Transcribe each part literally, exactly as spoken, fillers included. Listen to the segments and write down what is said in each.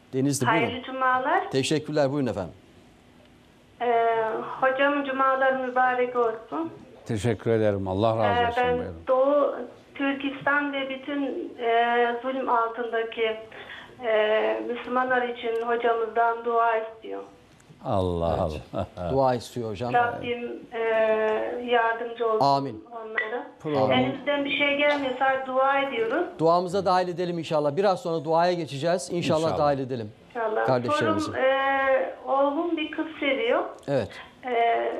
Denizli, Hayırlı buyurun. cumalar. Teşekkürler, buyurun efendim. Ee, hocam cumalar mübarek olsun. Teşekkür ederim. Allah razı Ee, olsun. ben Buyurun. Doğu Türkistan ve bütün e, zulüm altındaki e, Müslümanlar için hocamızdan dua istiyor. Allah Evet. Allah. Dua istiyor hocam. Rabbim e, yardımcı olsun Amin. onlara. Amin. Elimizden bir şey gelmiyor, sadece dua ediyoruz. Duamıza dahil edelim inşallah. Biraz sonra duaya geçeceğiz. İnşallah, İnşallah. dahil edelim. İnşallah. Kardeşlerimizi. Sorum, e, oğlum bir kız seviyor. Evet. E,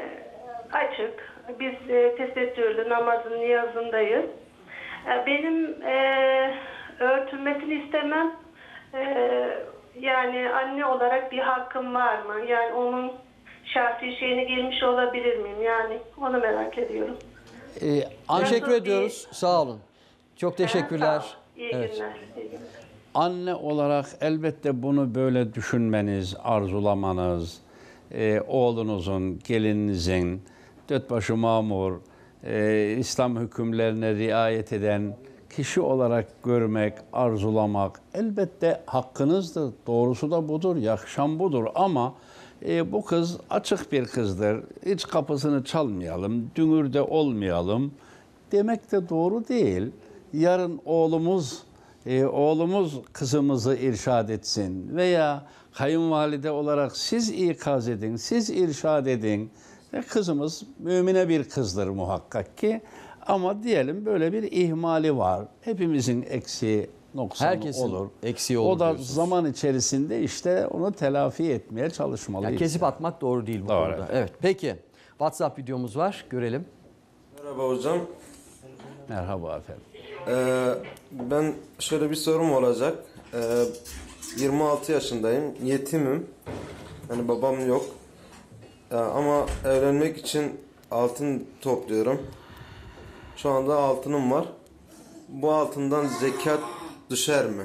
açık. Biz e, tesettürlü namazın niyazındayız. E, benim e, örtülmesini istemem. E, yani anne olarak bir hakkım var mı? Yani onun şahsi şeyine girmiş olabilir miyim? Yani onu merak ediyorum. Ee, teşekkür Nasıl bir- ediyoruz. Sağ olun. Çok teşekkürler. Sağ ol. İyi Evet. günler. İyi günler. Anne olarak elbette bunu böyle düşünmeniz, arzulamanız, e, oğlunuzun, gelininizin, dört başı mamur, e, İslam hükümlerine riayet eden kişi olarak görmek, arzulamak elbette hakkınızdır. Doğrusu da budur, yakışan budur ama e, bu kız açık bir kızdır. Hiç kapısını çalmayalım, dünürde olmayalım demek de doğru değil. Yarın oğlumuz e, oğlumuz kızımızı irşad etsin veya kayınvalide olarak siz ikaz edin, siz irşad edin. Ve kızımız mümine bir kızdır muhakkak ki. Ama diyelim böyle bir ihmali var. Hepimizin eksiği, noksanı Herkesin olur. eksiği olur O da diyorsunuz. zaman içerisinde işte onu telafi etmeye çalışmalıyız. Yani kesip atmak doğru değil bu Doğru, konuda. evet. Evet. Peki. WhatsApp videomuz var. Görelim. Merhaba hocam. Merhaba efendim. Ee, ben şöyle bir sorum olacak. Ee, yirmi altı yaşındayım. Yetimim. Yani babam yok. Ee, ama evlenmek için altın topluyorum. Şu anda altınım var. Bu altından zekat düşer mi?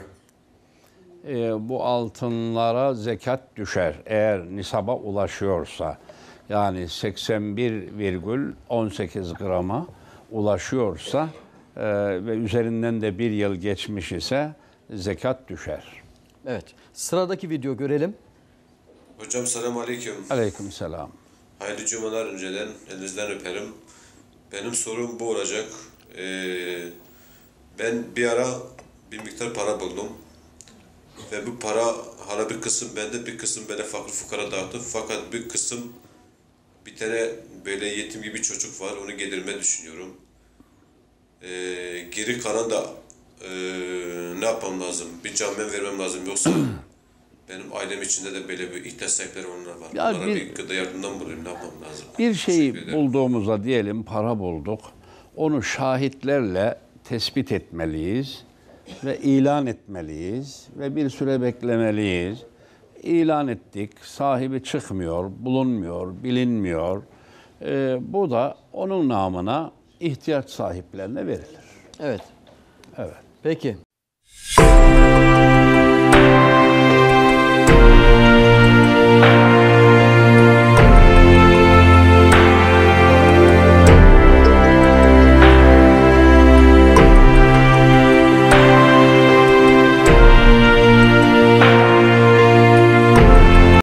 E, bu altınlara zekat düşer eğer nisaba ulaşıyorsa. Yani seksen bir virgül on sekiz grama ulaşıyorsa e, ve üzerinden de bir yıl geçmiş ise zekat düşer. Evet. Sıradaki video görelim. Hocam selam aleyküm. Aleykümselam. Hayırlı cumalar önceden elinizden öperim. Benim sorum bu olacak. Ee, ben bir ara bir miktar para buldum. Ve bu para hala bir kısım bende, bir kısım böyle fakir fukara dağıttım. Fakat bir kısım bir tane böyle yetim gibi çocuk var. Onu getirmeyi düşünüyorum. Ee, geri kalan da e, ne yapmam lazım? Bir camiye vermem lazım. Yoksa benim ailem içinde de böyle bir ihtiyaç sahipleri onlar var. Ya Onlara bir- bir gıda yardımından bulayım. Ne yapmam lazım? Bir şeyi Teşekkür ederim. bulduğumuza diyelim para bulduk. Onu şahitlerle tespit etmeliyiz ve ilan etmeliyiz ve bir süre beklemeliyiz. İlan ettik, sahibi çıkmıyor, bulunmuyor, bilinmiyor. Ee, bu da onun namına ihtiyaç sahiplerine verilir. Evet. Evet. Peki.